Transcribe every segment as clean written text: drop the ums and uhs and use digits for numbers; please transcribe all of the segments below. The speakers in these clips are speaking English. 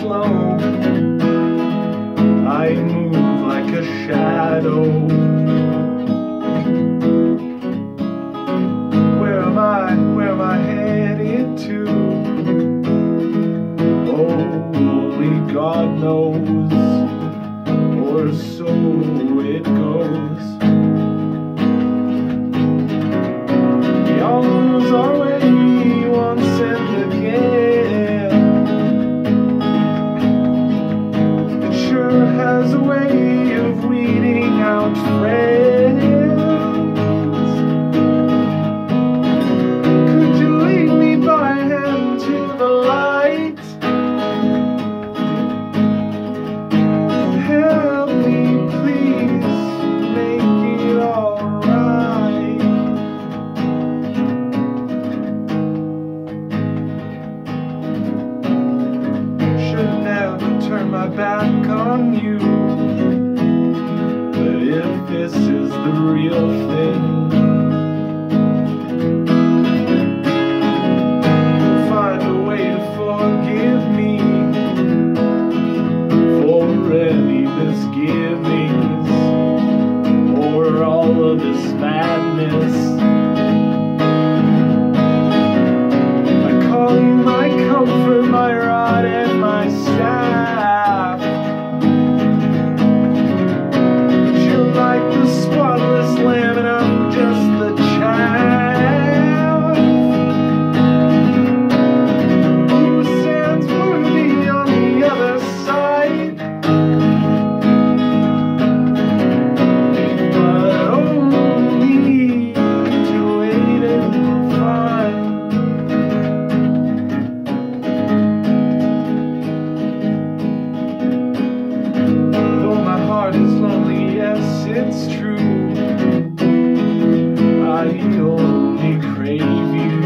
slow. I move like a shadow. Where am I headed to? Oh, only God knows, or so it goes. The arms are way once and again. It sure has a way of weeding out friends. Could you lead me by hand to the light? Help me, please, make it alright. Should never turn my back on you, but if this is the real thing, you'll find a way to forgive me for any misgivings or all of this madness. I call you my comfort, my rod and my staff. You're like the spotless lamb and I'm just the chaff. Who stands worthy on the other side? But only to wait and find. Though my heart is lonely, yes, it's true, I only crave you.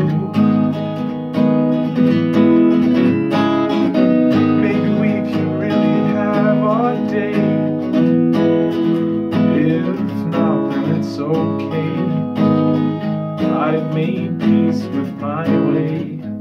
Maybe we can really have our day. If not, then it's okay. I've made peace with my way.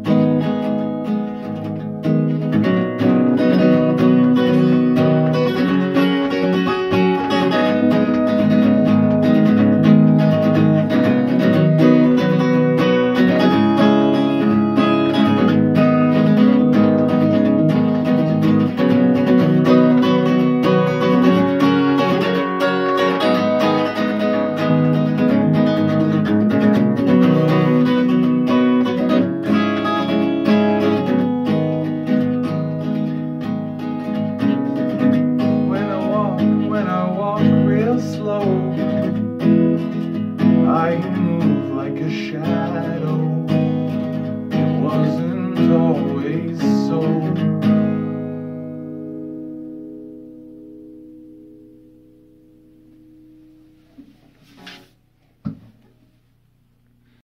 When I walk real slow, I move like a shadow.